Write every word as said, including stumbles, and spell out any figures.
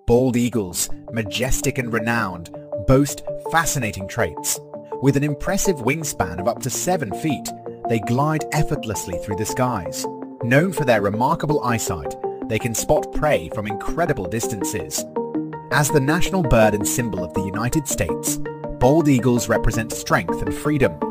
Bald eagles, majestic and renowned, boast fascinating traits. With an impressive wingspan of up to seven feet, they glide effortlessly through the skies. Known for their remarkable eyesight, they can spot prey from incredible distances. As the national bird and symbol of the United States, bald eagles represent strength and freedom.